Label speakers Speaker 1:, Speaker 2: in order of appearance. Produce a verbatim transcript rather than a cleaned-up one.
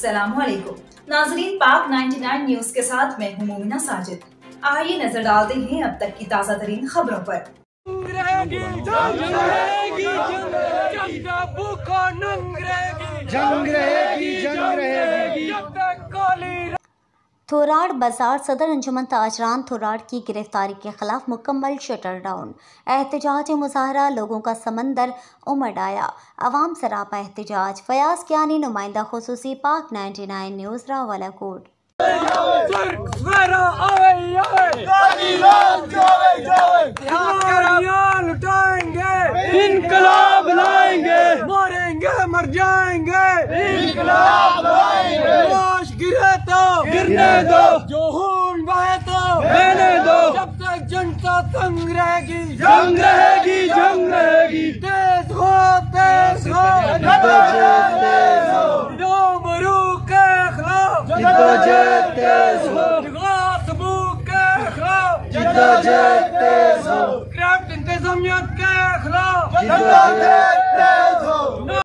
Speaker 1: अस्सलामुअलैकुम नाजरीन, पाक निन्यानवे न्यूज के साथ मैं हूँ मोमिना साजिद। आइए नजर डालते हैं अब तक की ताज़ा तरीन खबरों पर।
Speaker 2: थोराड बाजार सदर अंजुमन ताजरान थोराड की गिरफ्तारी के खिलाफ मुकम्मल शटर डाउन। एहतजाज मुजाहरा लोगों का समंदर उमड़ आया। अवाम सरापा एहतजाज। फयाज कियानी, नुमाइंदा खुसूसी, पाक निन्यानवे न्यूज़, रावलाकोट।
Speaker 3: इनकलाब लाएंगे, मरेंगे मर जाएंगे, इनकलाब लाएंगे। लाश गिरे तो गिरने दो, जो खून बहे तो बहने दो। जब तक जनता तंग रहेगी, जंग रहेगी, जंग रहेगी। तेज हो, तेज हो, तेज हो, जो मरूक के खिलाफ जिद्दोजहद तेज हो, सबूक के खिलाफ जिद्दोजहद तेज हो, करप्ट इंतजामिया के खिलाफ जिद्दोजहद तेज हो।